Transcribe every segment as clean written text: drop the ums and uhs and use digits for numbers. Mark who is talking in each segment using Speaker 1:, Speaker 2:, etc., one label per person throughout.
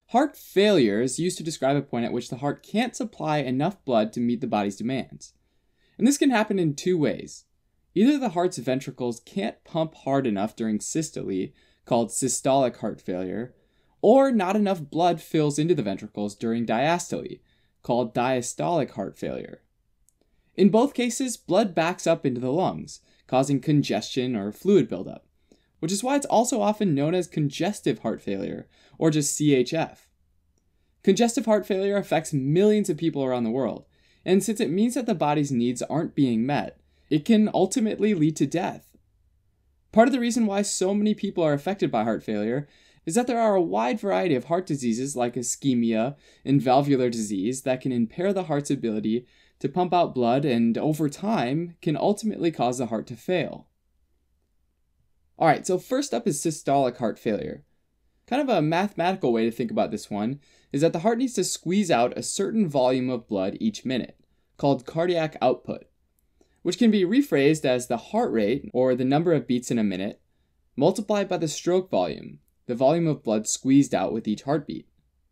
Speaker 1: Heart failure is used to describe a point at which the heart can't supply enough blood to meet the body's demands. And this can happen in two ways. Either the heart's ventricles can't pump hard enough during systole, called systolic heart failure, or not enough blood fills into the ventricles during diastole, called diastolic heart failure. In both cases, blood backs up into the lungs, causing congestion or fluid buildup, which is why it's also often known as congestive heart failure, or just CHF. Congestive heart failure affects millions of people around the world, and since it means that the body's needs aren't being met, it can ultimately lead to death. Part of the reason why so many people are affected by heart failure is that there are a wide variety of heart diseases like ischemia and valvular disease that can impair the heart's ability to pump out blood and, over time, can ultimately cause the heart to fail. Alright, so first up is systolic heart failure. Kind of a mathematical way to think about this one is that the heart needs to squeeze out a certain volume of blood each minute, called cardiac output, which can be rephrased as the heart rate, or the number of beats in a minute, multiplied by the stroke volume, the volume of blood squeezed out with each heartbeat.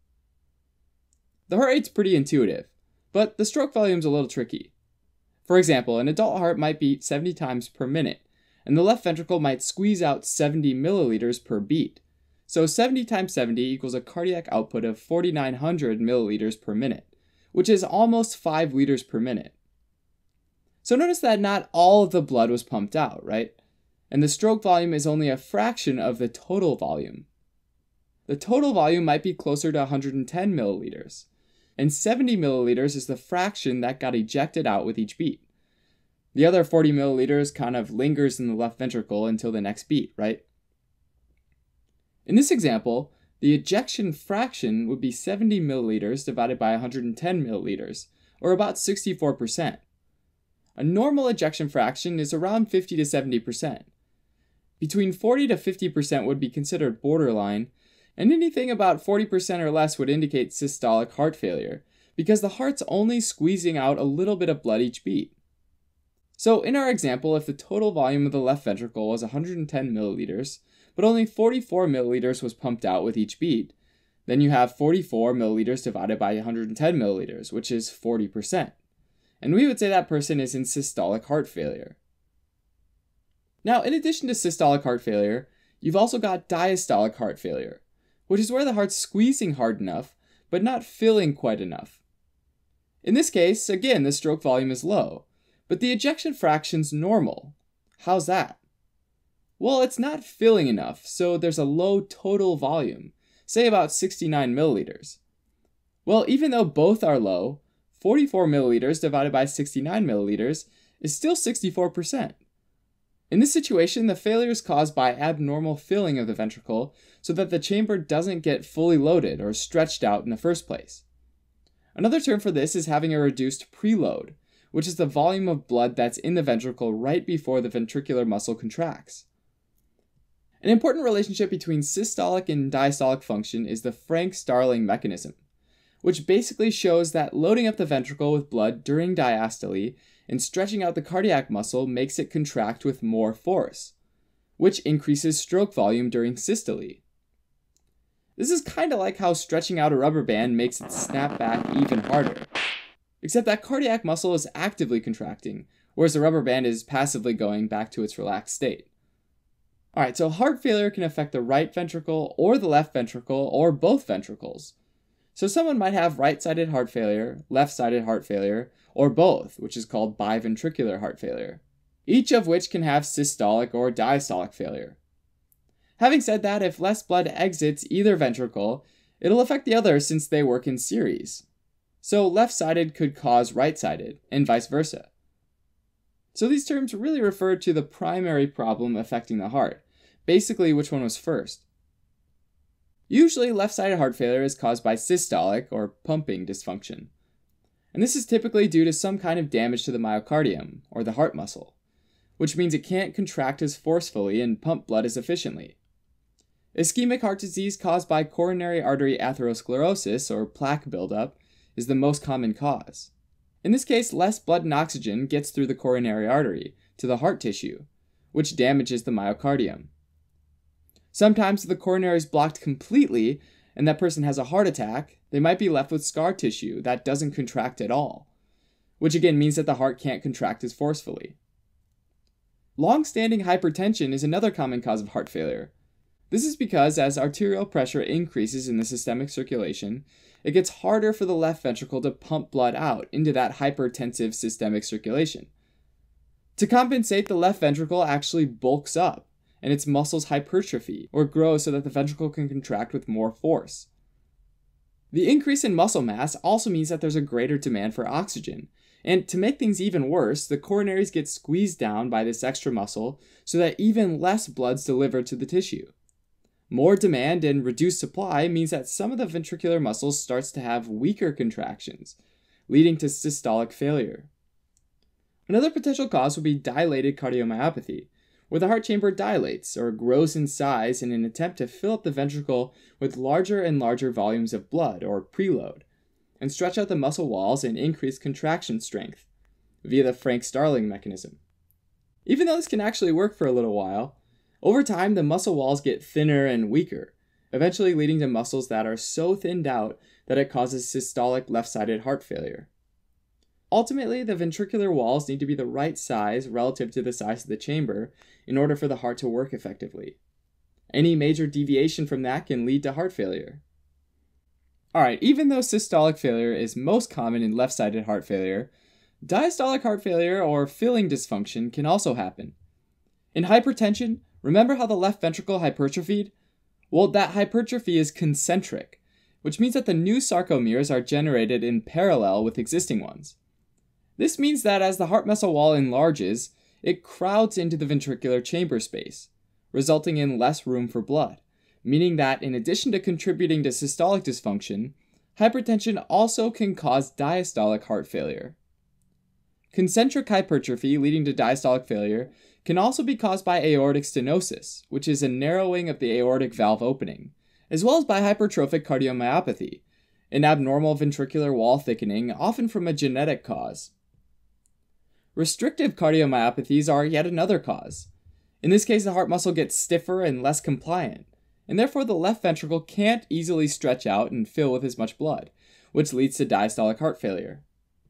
Speaker 1: The heart rate's pretty intuitive, but the stroke volume's a little tricky. For example, an adult heart might beat 70 times per minute, and the left ventricle might squeeze out 70 milliliters per beat. So 70 times 70 equals a cardiac output of 4,900 milliliters per minute, which is almost 5 liters per minute. So notice that not all of the blood was pumped out, right? And the stroke volume is only a fraction of the total volume. The total volume might be closer to 110 milliliters, and 70 milliliters is the fraction that got ejected out with each beat. The other 40 milliliters kind of lingers in the left ventricle until the next beat, right? In this example, the ejection fraction would be 70 milliliters divided by 110 milliliters, or about 64%. A normal ejection fraction is around 50 to 70%. Between 40 to 50% would be considered borderline, and anything about 40% or less would indicate systolic heart failure, because the heart's only squeezing out a little bit of blood each beat. So in our example, if the total volume of the left ventricle was 110 milliliters, but only 44 milliliters was pumped out with each beat, then you have 44 milliliters divided by 110 milliliters, which is 40%. And we would say that person is in systolic heart failure. Now, in addition to systolic heart failure, you've also got diastolic heart failure, which is where the heart's squeezing hard enough, but not filling quite enough. In this case, again, the stroke volume is low, but the ejection fraction's normal. How's that? Well, it's not filling enough, so there's a low total volume, say about 69 milliliters. Well, even though both are low, 44 milliliters divided by 69 milliliters is still 64%. In this situation, the failure is caused by abnormal filling of the ventricle so that the chamber doesn't get fully loaded or stretched out in the first place. Another term for this is having a reduced preload, which is the volume of blood that's in the ventricle right before the ventricular muscle contracts. An important relationship between systolic and diastolic function is the Frank-Starling mechanism, which basically shows that loading up the ventricle with blood during diastole and stretching out the cardiac muscle makes it contract with more force, which increases stroke volume during systole. This is kind of like how stretching out a rubber band makes it snap back even harder, except that cardiac muscle is actively contracting, whereas the rubber band is passively going back to its relaxed state. Alright, so heart failure can affect the right ventricle or the left ventricle or both ventricles. So someone might have right-sided heart failure, left-sided heart failure, or both, which is called biventricular heart failure, each of which can have systolic or diastolic failure. Having said that, if less blood exits either ventricle, it'll affect the other since they work in series. So left-sided could cause right-sided, and vice versa. So these terms really refer to the primary problem affecting the heart, basically which one was first. Usually, left-sided heart failure is caused by systolic, or pumping, dysfunction. And this is typically due to some kind of damage to the myocardium, or the heart muscle, which means it can't contract as forcefully and pump blood as efficiently. Ischemic heart disease caused by coronary artery atherosclerosis, or plaque buildup, is the most common cause. In this case, less blood and oxygen gets through the coronary artery to the heart tissue, which damages the myocardium. Sometimes the coronary is blocked completely, and that person has a heart attack, they might be left with scar tissue that doesn't contract at all, which again means that the heart can't contract as forcefully. Long-standing hypertension is another common cause of heart failure. This is because as arterial pressure increases in the systemic circulation, it gets harder for the left ventricle to pump blood out into that hypertensive systemic circulation. To compensate, the left ventricle actually bulks up, and its muscles hypertrophy, or grow so that the ventricle can contract with more force. The increase in muscle mass also means that there's a greater demand for oxygen, and to make things even worse, the coronaries get squeezed down by this extra muscle so that even less blood's delivered to the tissue. More demand and reduced supply means that some of the ventricular muscles starts to have weaker contractions, leading to systolic failure. Another potential cause would be dilated cardiomyopathy, where the heart chamber dilates or grows in size in an attempt to fill up the ventricle with larger and larger volumes of blood, or preload, and stretch out the muscle walls and increase contraction strength via the Frank-Starling mechanism. Even though this can actually work for a little while, over time the muscle walls get thinner and weaker, eventually leading to muscles that are so thinned out that it causes systolic left-sided heart failure. Ultimately, the ventricular walls need to be the right size relative to the size of the chamber in order for the heart to work effectively. Any major deviation from that can lead to heart failure. Alright, even though systolic failure is most common in left-sided heart failure, diastolic heart failure or filling dysfunction can also happen. In hypertension, remember how the left ventricle hypertrophied? Well, that hypertrophy is concentric, which means that the new sarcomeres are generated in parallel with existing ones. This means that as the heart muscle wall enlarges, it crowds into the ventricular chamber space, resulting in less room for blood, meaning that in addition to contributing to systolic dysfunction, hypertension also can cause diastolic heart failure. Concentric hypertrophy leading to diastolic failure can also be caused by aortic stenosis, which is a narrowing of the aortic valve opening, as well as by hypertrophic cardiomyopathy, an abnormal ventricular wall thickening, often from a genetic cause. Restrictive cardiomyopathies are yet another cause. In this case, the heart muscle gets stiffer and less compliant, and therefore the left ventricle can't easily stretch out and fill with as much blood, which leads to diastolic heart failure.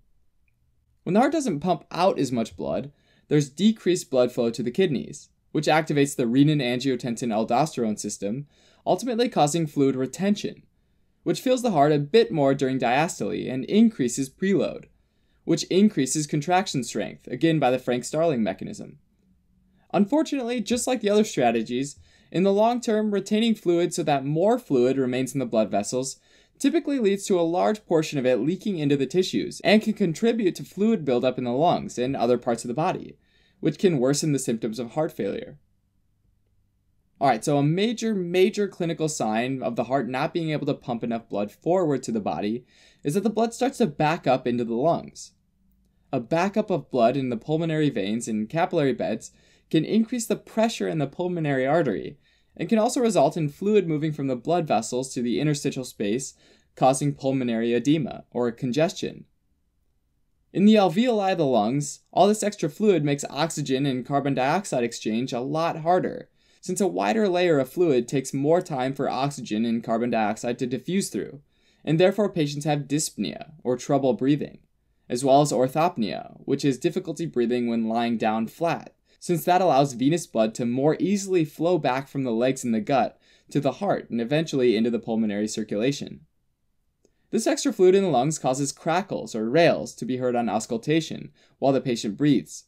Speaker 1: When the heart doesn't pump out as much blood, there's decreased blood flow to the kidneys, which activates the renin-angiotensin-aldosterone system, ultimately causing fluid retention, which fills the heart a bit more during diastole and increases preload, which increases contraction strength, again by the Frank-Starling mechanism. Unfortunately, just like the other strategies, in the long term, retaining fluid so that more fluid remains in the blood vessels typically leads to a large portion of it leaking into the tissues and can contribute to fluid buildup in the lungs and other parts of the body, which can worsen the symptoms of heart failure. Alright, so a major clinical sign of the heart not being able to pump enough blood forward to the body is that the blood starts to back up into the lungs. A backup of blood in the pulmonary veins and capillary beds can increase the pressure in the pulmonary artery and can also result in fluid moving from the blood vessels to the interstitial space, causing pulmonary edema or congestion. In the alveoli of the lungs, all this extra fluid makes oxygen and carbon dioxide exchange a lot harder, since a wider layer of fluid takes more time for oxygen and carbon dioxide to diffuse through, and therefore patients have dyspnea or trouble breathing, as well as orthopnea, which is difficulty breathing when lying down flat, since that allows venous blood to more easily flow back from the legs and the gut to the heart and eventually into the pulmonary circulation. This extra fluid in the lungs causes crackles or rales to be heard on auscultation while the patient breathes.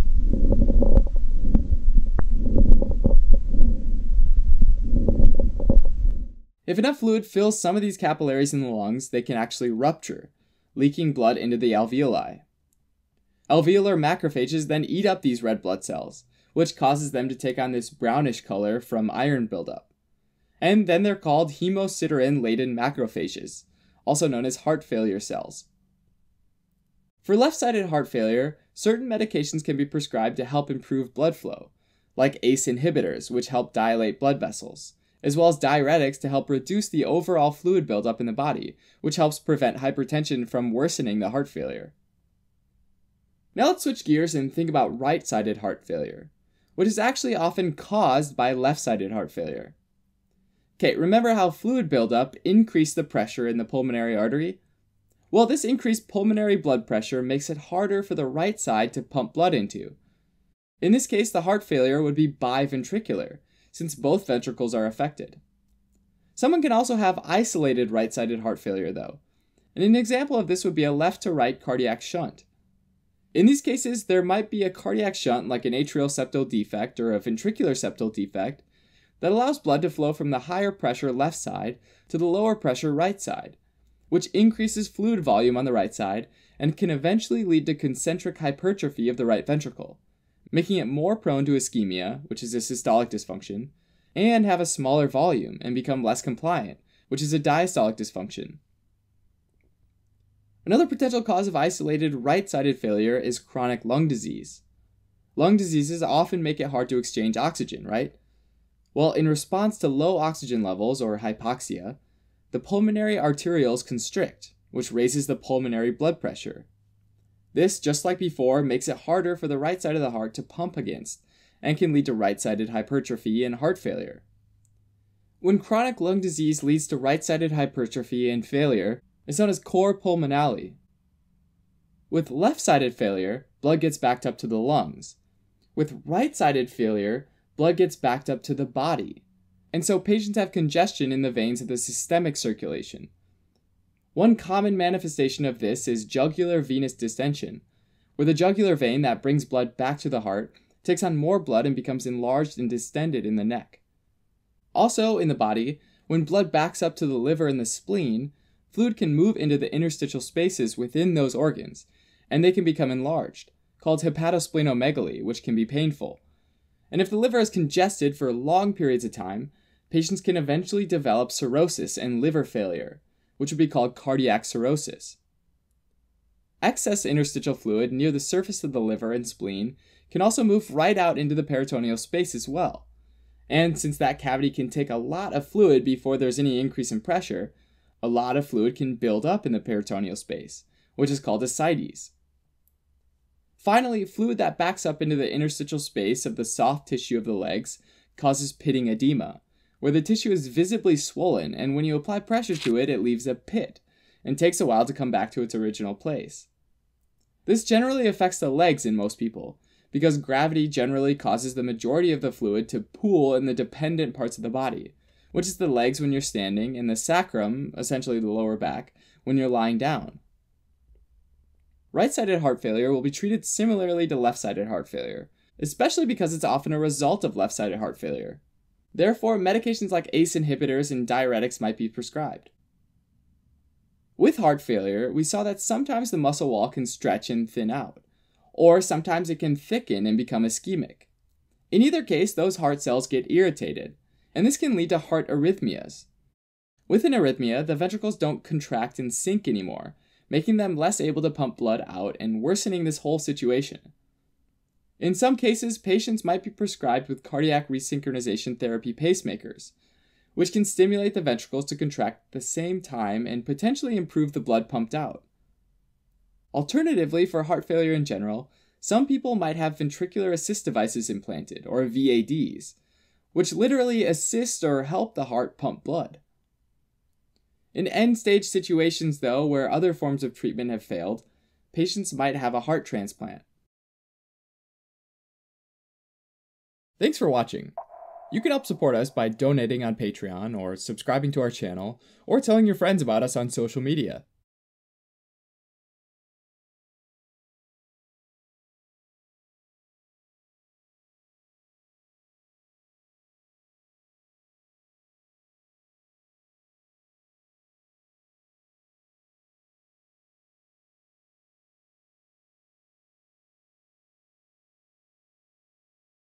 Speaker 1: If enough fluid fills some of these capillaries in the lungs, they can actually rupture, leaking blood into the alveoli. Alveolar macrophages then eat up these red blood cells, which causes them to take on this brownish color from iron buildup. And then they're called hemosiderin-laden macrophages, also known as heart failure cells. For left-sided heart failure, certain medications can be prescribed to help improve blood flow, like ACE inhibitors, which help dilate blood vessels, as well as diuretics to help reduce the overall fluid buildup in the body, which helps prevent hypertension from worsening the heart failure. Now let's switch gears and think about right-sided heart failure, which is actually often caused by left-sided heart failure. Okay, remember how fluid buildup increased the pressure in the pulmonary artery? Well, this increased pulmonary blood pressure makes it harder for the right side to pump blood into. In this case, the heart failure would be biventricular, since both ventricles are affected. Someone can also have isolated right-sided heart failure, though, and an example of this would be a left-to-right cardiac shunt. In these cases, there might be a cardiac shunt like an atrial septal defect or a ventricular septal defect that allows blood to flow from the higher pressure left side to the lower pressure right side, which increases fluid volume on the right side and can eventually lead to concentric hypertrophy of the right ventricle, making it more prone to ischemia, which is a systolic dysfunction, and have a smaller volume and become less compliant, which is a diastolic dysfunction. Another potential cause of isolated right-sided failure is chronic lung disease. Lung diseases often make it hard to exchange oxygen, right? Well, in response to low oxygen levels, or hypoxia, the pulmonary arterioles constrict, which raises the pulmonary blood pressure. This, just like before, makes it harder for the right side of the heart to pump against, and can lead to right-sided hypertrophy and heart failure. When chronic lung disease leads to right-sided hypertrophy and failure, it's known as cor pulmonale. With left-sided failure, blood gets backed up to the lungs. With right-sided failure, blood gets backed up to the body. And so patients have congestion in the veins of the systemic circulation. One common manifestation of this is jugular venous distension, where the jugular vein that brings blood back to the heart takes on more blood and becomes enlarged and distended in the neck. Also in the body, when blood backs up to the liver and the spleen, fluid can move into the interstitial spaces within those organs, and they can become enlarged, called hepatosplenomegaly, which can be painful. And if the liver is congested for long periods of time, patients can eventually develop cirrhosis and liver failure, which would be called cardiac cirrhosis. Excess interstitial fluid near the surface of the liver and spleen can also move right out into the peritoneal space as well. And since that cavity can take a lot of fluid before there's any increase in pressure, a lot of fluid can build up in the peritoneal space, which is called ascites. Finally, fluid that backs up into the interstitial space of the soft tissue of the legs causes pitting edema, where the tissue is visibly swollen, and when you apply pressure to it, it leaves a pit, and takes a while to come back to its original place. This generally affects the legs in most people, because gravity generally causes the majority of the fluid to pool in the dependent parts of the body, which is the legs when you're standing, and the sacrum, essentially the lower back, when you're lying down. Right-sided heart failure will be treated similarly to left-sided heart failure, especially because it's often a result of left-sided heart failure. Therefore, medications like ACE inhibitors and diuretics might be prescribed. With heart failure, we saw that sometimes the muscle wall can stretch and thin out, or sometimes it can thicken and become ischemic. In either case, those heart cells get irritated, and this can lead to heart arrhythmias. With an arrhythmia, the ventricles don't contract and sink anymore, making them less able to pump blood out and worsening this whole situation. In some cases, patients might be prescribed with cardiac resynchronization therapy pacemakers, which can stimulate the ventricles to contract at the same time and potentially improve the blood pumped out. Alternatively, for heart failure in general, some people might have ventricular assist devices implanted, or VADs, which literally assist or help the heart pump blood. In end-stage situations, though, where other forms of treatment have failed, patients might have a heart transplant. Thanks for watching. You can help support us by donating on Patreon, or subscribing to our channel, or telling your friends about us on social media.